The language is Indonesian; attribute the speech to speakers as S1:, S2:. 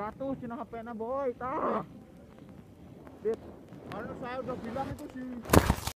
S1: jatuh cina HP-nya boy tah. Dit, saya udah bilang itu sih